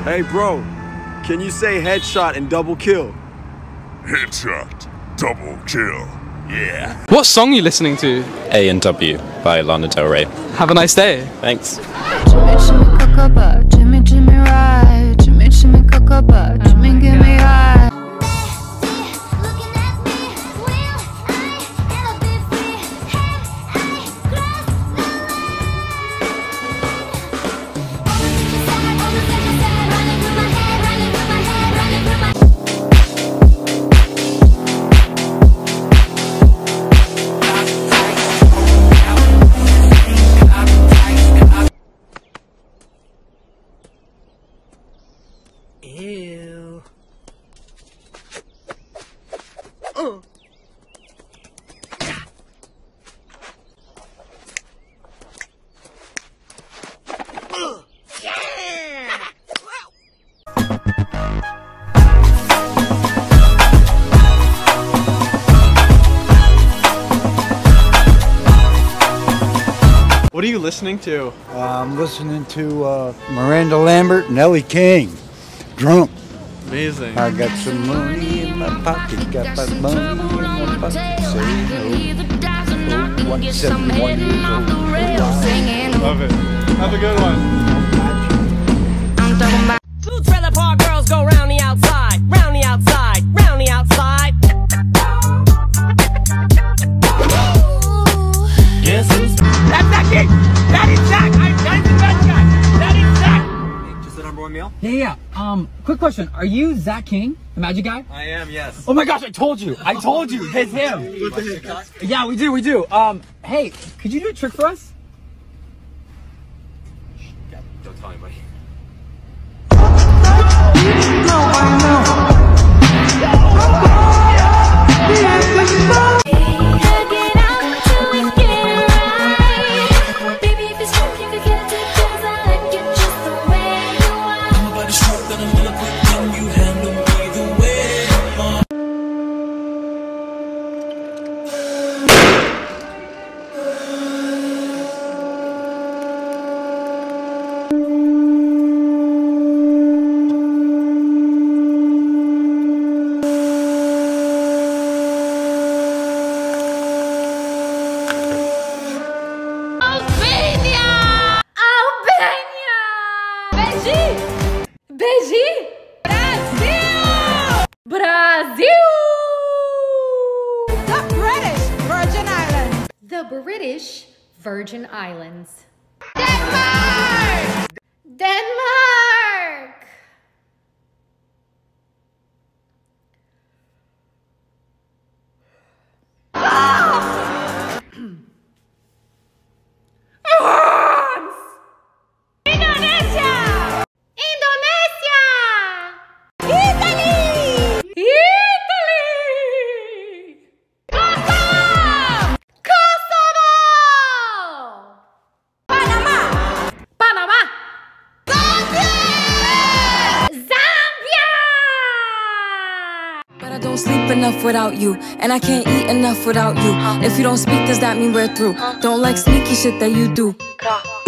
Hey, bro, can you say headshot and double kill? Headshot, double kill. Yeah. What song are you listening to? A&W by Lana Del Rey. Have a nice day. Thanks. Jimmy, Jimmy, cocoa, Jimmy, Jimmy, ride. Jimmy, Jimmy, cocoa, Jimmy, give me high. Ew. What are you listening to? I'm listening to Miranda Lambert and Ellie King. Drunk. Amazing. I got some money in my pocket, got my money in my pocket. Say no. 171 years old. Love it. Have a good one. Two trailer park girls go round the outside, round the outside, round the outside. Guess who's? That's that kid! That is Zach! That is the best guy! That is Zach! Just the number one meal? Yeah. Quick question. Are you Zach King, the magic guy? I am, yes. Oh my gosh, I told you. It's him. Yeah, we do. Hey, could you do a trick for us? Don't tell anybody. Brasil! The British Virgin Islands. The British Virgin Islands. Denmark! Denmark! Don't sleep enough without you, and I can't eat enough without you. If you don't speak, does that mean we're through? Don't like sneaky shit that you do.